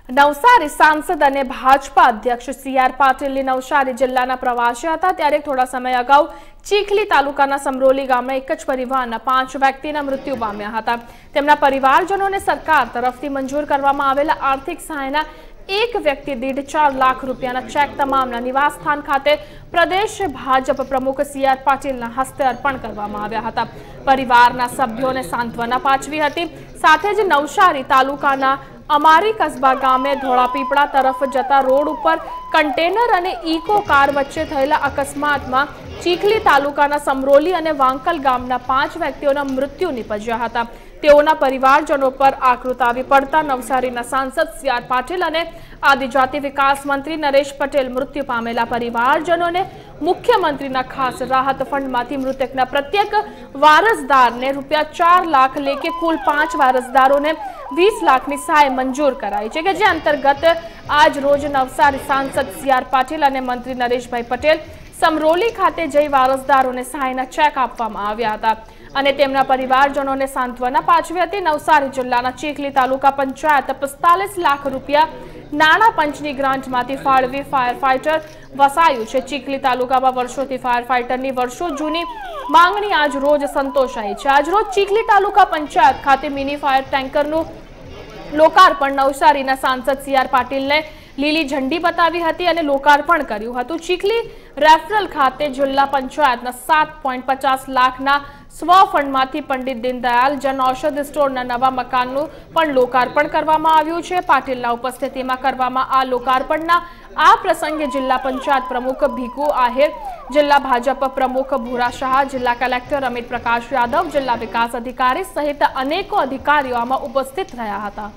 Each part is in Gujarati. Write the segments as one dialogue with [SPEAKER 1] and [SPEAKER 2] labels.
[SPEAKER 1] નવસારી સાંસદ અને ભાજપા અધ્યક્ષ સી.આર. પાટીલની નવસારી જિલ્લાના પ્રવાસે હતા ત્યારે થોડા સમય અગાઉ ચીખલી તાલુકાના સમરોલી ગામે એક જ પરિવારના 5 વ્યક્તિના મૃત્યુ પામ્યા હતા। તેમના પરિવારજનોને સરકાર તરફથી મંજૂર કરવામાં આવેલા આર્થિક સહાયના એક વ્યક્તિ દીઠ 4 લાખ રૂપિયાના ચેક તમામના નિવાસસ્થાન ખાતે પ્રદેશ ભાજપ પ્રમુખ સી.આર. પાટીલના હસ્તે અર્પણ કરવામાં આવ્યા હતા। પરિવારના સભ્યોને સાંત્વના પાઠવી હતી। સાથે જ નવસારી તાલુકાના અમારી કસ્બા ગામે ધોળાપીપળા તરફ જતા રોડ ઉપર કન્ટેનર અને ઇકો કાર વચ્ચે થયેલા અકસ્માતમાં ચીખલી તાલુકાના સમરોલી અને વાંકલ ગામના 5 વ્યક્તિઓના મૃત્યુ નિપજ્યા હતા। તેઓના પરિવારજનો પર આકૃત આવી પડતા નવસારીના સાંસદ સી.આર. પાટીલ અને આદિજાતિ વિકાસ મંત્રી નરેશ પટેલ મૃત્યુ પામેલા પરિવારજનોને મુખ્યમંત્રીના ખાસ રાહત ફંડમાંથી મૃતકના પ્રત્યેક વારસદારને ₹4 લાખ લેખે કુલ 5 વારસદારોને 20 લાખની સહાય મંજૂર કરાઈ છે કે જે અંતર્ગત આજ રોજ નવસારી સાંસદ સી.આર. પાટીલ અને મંત્રી નરેશભાઈ પટેલ સમરોલી ખાતે જઈ વારસદારોને સહાયના ચેક આપવામાં આવ્યા હતા અને તેમના પરિવારજનોને સાંત્વના પાઠવી હતી। નવસારી જિલ્લાના ચીખલી તાલુકા પંચાયત 45 લાખ રૂપિયા નાણાં પંચની ગ્રાન્ટમાંથી ફાળવી ફાયર ફાઇટર વસાયું છે। ચીખલી તાલુકામાં વર્ષોથી ફાયર ફાઇટરની વર્ષો જૂની માંગણી આજ રોજ સંતોષાઈ છે। આજ રોજ ચીખલી તાલુકા પંચાયત ખાતે મિની ફાયર ટેન્કરનું લોકાર્પણ નવસારીના સાંસદ સી.આર. પાટીલને લીલી ઝંડી બતાવી હતી અને લોકાર્પણ કર્યું હતું। ચીખલી રેફરલ ખાતે જિલ્લા પંચાયતના 7.50 લાખના સ્વ ફંડમાંથી પંડિત દીનદયાલ જન ઔષધિ સ્ટોરના નવા મકાનનું પણ લોકાર્પણ કરવામાં આવ્યું છે। પાટીલના ઉપસ્થિતિમાં કરવામાં આ લોકાર્પણના આ પ્રસંગે જિલ્લા પંચાયત પ્રમુખ ભીખુ આહિર, જિલ્લા ભાજપ પ્રમુખ ભૂરા શાહ, જિલ્લા કલેક્ટર અમિત પ્રકાશ યાદવ, જિલ્લા વિકાસ અધિકારી સહિત અનેકો અધિકારીઓ આમાં ઉપસ્થિત રહ્યા હતા।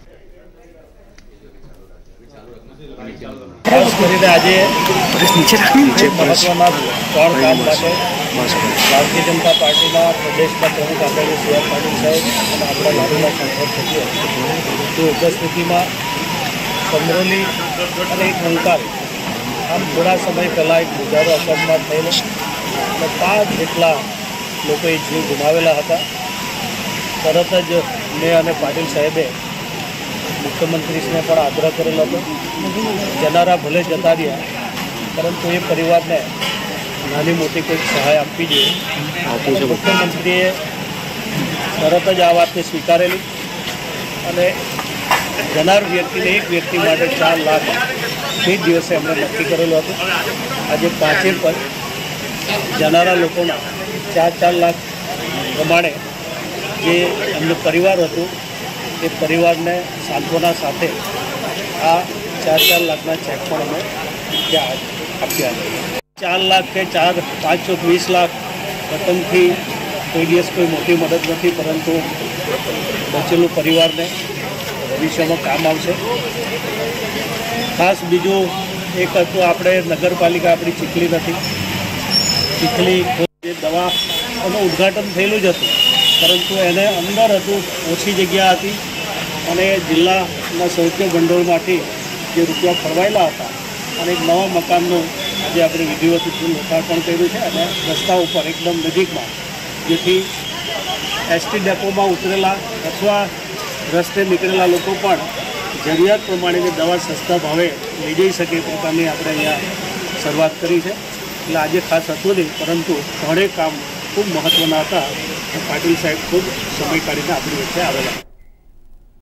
[SPEAKER 2] ખાસ કરીને આજે મહત્વના 3 કામ માટે ભારતીય જનતા પાર્ટીના પ્રદેશના પ્રમુખ આદરણીય સી.આર. પાટીલ સાહેબ અને આપણા લાડુના સાંસદ સભ્યો ઉપસ્થિતિમાં સમરોલી અને કંકાલ આમ થોડા સમય પહેલાં એક ગુજારો અકસ્માત થયેલો અને 5 જેટલા લોકોએ જીવ ગુમાવેલા હતા। તરત જ મેં અને પાટીલ સાહેબે મુખ્યમંત્રીશ્રીને પણ આગ્રહ કરેલો હતો, જનારા ભલે જતા રહ્યા પરંતુ એ પરિવારને નાની મોટી કોઈક સહાય આપવી જોઈએ। મુખ્યમંત્રીએ તરત જ આ વાતને સ્વીકારેલી અને જનાર વ્યક્તિને એક વ્યક્તિ માટે 4 લાખ તે દિવસે અમને નક્કી કરેલું હતું। આજે 5 પર જનારા લોકોના 4 લાખ પ્રમાણે જે એમનું પરિવાર હતું એ પરિવારને સાંત્વના સાથે આ 4 લાખના ચેક પણ અમે ત્યાં આપ્યા છે। 4 લાખ કે 520 લાખ રકમથી કોઈ દિવસ કોઈ મોટી મદદ નથી, પરંતુ બચેલું પરિવારને ભવિષ્યમાં કામ આવશે। ખાસ બીજું એક હતું, આપણે નગરપાલિકા આપણી ચીખલી નથી, ચીખલી જે દવાનું ઉદ્ઘાટન થયેલું જ હતું પરંતુ એને અંદર હતું, ઓછી જગ્યા હતી અને જિલ્લાના સૌખ્ય ભંડોળમાંથી જે રૂપિયા ફળવાયેલા હતા અને એક નવા મકાનનું આજે આપણે વિધિવત લોકાર્પણ કર્યું છે અને રસ્તા ઉપર એકદમ નજીકમાં, જેથી એસટી ડેપોમાં ઉતરેલા અથવા રસ્તે નીકળેલા લોકો પણ જરૂરિયાત પ્રમાણેની દવા સસ્તા ભાવે લઈ જઈ શકે એ પ્રકારની આપણે અહીંયા શરૂઆત કરી છે। એટલે આજે ખાસ હતું નહીં પરંતુ ત્રણેય કામ ખૂબ મહત્ત્વના હતા। પાટીલ સાહેબ ખૂબ સમય કાઢીને આપણી વચ્ચે આવેલા।